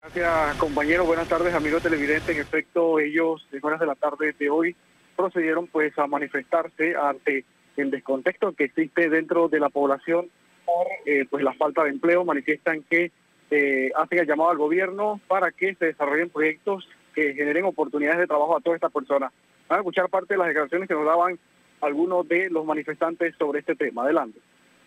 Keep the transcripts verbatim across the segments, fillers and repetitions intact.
Gracias, compañero. Buenas tardes, amigos televidentes. En efecto, ellos en horas de la tarde de hoy procedieron pues a manifestarse ante el descontexto que existe dentro de la población por eh, pues la falta de empleo. Manifiestan que eh, hacen el llamado al gobierno para que se desarrollen proyectos que generen oportunidades de trabajo a todas estas personas. Van a escuchar parte de las declaraciones que nos daban algunos de los manifestantes sobre este tema. Adelante.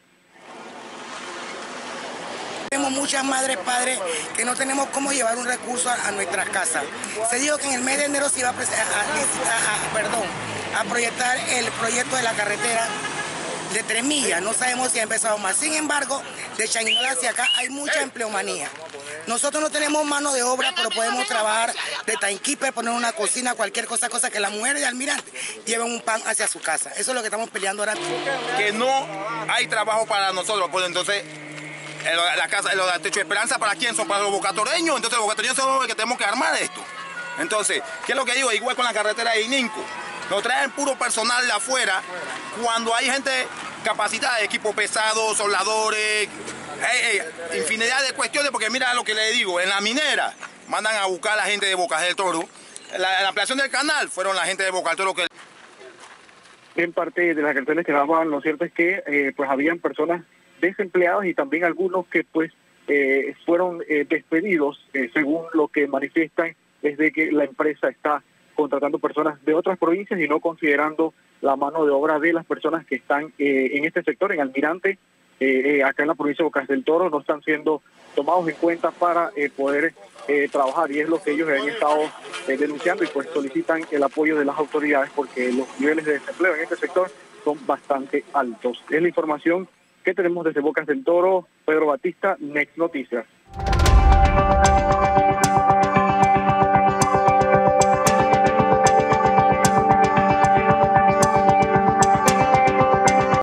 Tenemos muchas madres, padres, que no tenemos cómo llevar un recurso a, a nuestras casas. Se dijo que en el mes de enero se iba a, a, a, a, perdón, a proyectar el proyecto de la carretera de tres millas. No sabemos si ha empezado más. Sin embargo, de Chaguinola hacia acá hay mucha empleomanía. Nosotros no tenemos mano de obra, pero podemos trabajar de timekeeper, poner una cocina, cualquier cosa, cosa que las mujeres de Almirante lleven un pan hacia su casa. Eso es lo que estamos peleando ahora. Que no hay trabajo para nosotros, pues entonces... La casa, los techos de esperanza, ¿para quién son? Para los bocatoreños. Entonces los bocatoreños son los que tenemos que armar esto. Entonces, ¿qué es lo que digo? Igual con la carretera de Ininco. Nos traen puro personal de afuera cuando hay gente capacitada, equipo pesado, soldadores, hey, hey, infinidad de cuestiones, porque mira lo que le digo, en la minera mandan a buscar a la gente de Bocas del Toro. La, la ampliación del canal fueron la gente de Bocas del Toro que... En parte de las declaraciones que daban, lo cierto es que eh, pues habían personas desempleados y también algunos que pues eh, fueron eh, despedidos, eh, según lo que manifiestan es de que la empresa está contratando personas de otras provincias y no considerando la mano de obra de las personas que están eh, en este sector, en Almirante, eh, eh, acá en la provincia de Bocas del Toro, no están siendo tomados en cuenta para eh, poder eh, trabajar, y es lo que ellos han estado eh, denunciando, y pues solicitan el apoyo de las autoridades porque los niveles de desempleo en este sector son bastante altos. Es la información que tenemos desde Bocas del Toro. Pedro Batista, Next Noticias.